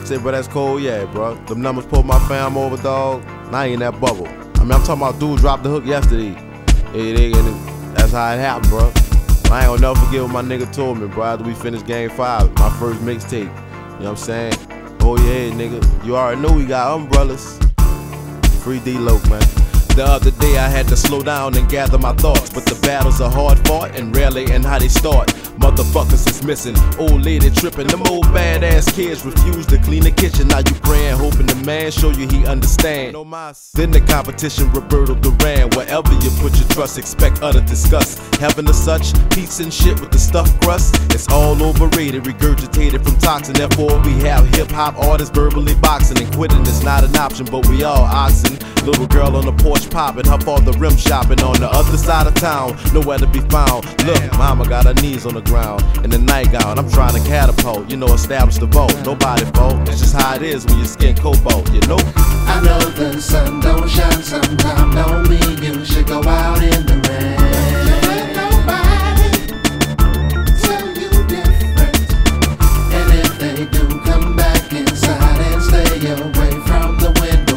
Say, bro, that's cold, yeah, bro. Them numbers pulled my fam over, dog. Now I ain't in that bubble. I mean, I'm talking about dude dropped the hook yesterday. That's how it happened, bro. I ain't gonna never forget what my nigga told me, bro, after we finished game 5, my first mixtape. You know what I'm saying? Oh yeah, nigga. You already know we got umbrellas. Free D-Loc, man. The other day I had to slow down and gather my thoughts, but the battles are hard fought and rarely in how they start. Motherfuckers is missing, old lady tripping. Them old badass kids refuse to clean the kitchen. Now you praying, hoping the man show you he understand. Then the competition, Roberto Duran. Wherever you put your trust, expect utter disgust. Heaven or such, pizza and shit with the stuffed crust. It's all overrated, regurgitated from toxin. Therefore we have hip-hop artists verbally boxing. And quitting is not an option, but we all oxen. Little girl on the porch popping, her father rim shopping on the other side of town, nowhere to be found. Look, mama got her knees on the ground in the nightgown. I'm trying to catapult, you know, establish the vote. Nobody fault, it's just how it is when your skin cobalt, you know. I know the sun don't shine sometime, don't mean you should go out in the rain. Don't let nobody tell you different. And if they do, come back inside and stay away from the window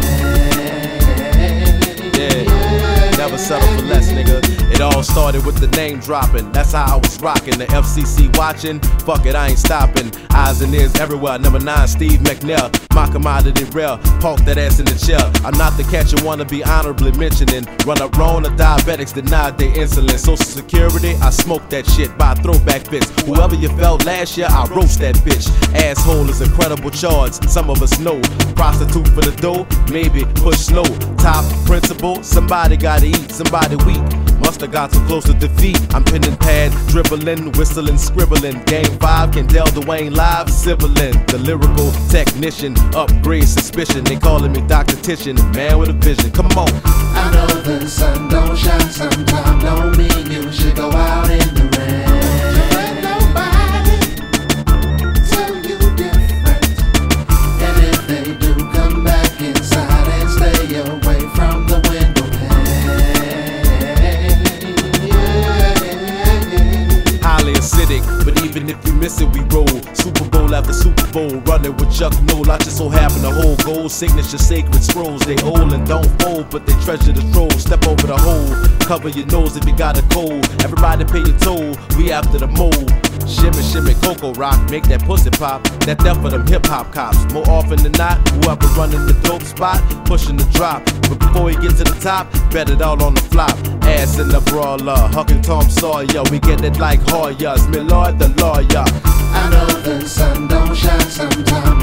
pane. Yeah, never settle for less, nigga. It all started with the name dropping, that's how I was rocking. The FCC watching, fuck it, I ain't stopping. Eyes and ears everywhere, number 9, Steve McNair. My commodity rare, park that ass in the chair. I'm not the catcher, wanna be honorably mentioning. Run up wrong, the diabetics denied their insulin. Social security, I smoke that shit by throwback fits. Whoever you felt last year, I roast that bitch. Asshole is a credible charge, some of us know. Prostitute for the dough, maybe push slow. Top principle, somebody gotta eat, somebody weak. Musta got so close to defeat. I'm penning pad, dribbling, whistling, scribbling. Game 5, Kendall Dwayne live, civiling. The lyrical technician, upgrade suspicion. They calling me Dr. Titian, man with a vision. Come on. I know the sun don't shine sometime, don't mean you should go out in the rain. Don't let nobody tell you different. And if they do, come back inside and stay away from the window pane. Highly acidic, but even if you miss it, we roll. Super Bowl after Super Bowl, running with Chuck Noll. I just so happen to hold gold signature sacred scrolls. They old and don't fold, but they treasure the troll. Step over the hole, cover your nose if you got a cold. Everybody pay your toll, we after the mold. Shimmy, shimmy, cocoa rock, make that pussy pop. That death for them hip-hop cops. More often than not, whoever running the dope spot, pushing the drop. But before he get to the top, bet it all on the flop. Ass in the brawler, hucking Tom Sawyer. We get it like Hoyas, Millard the lawyer. I know the sun don't shine sometime,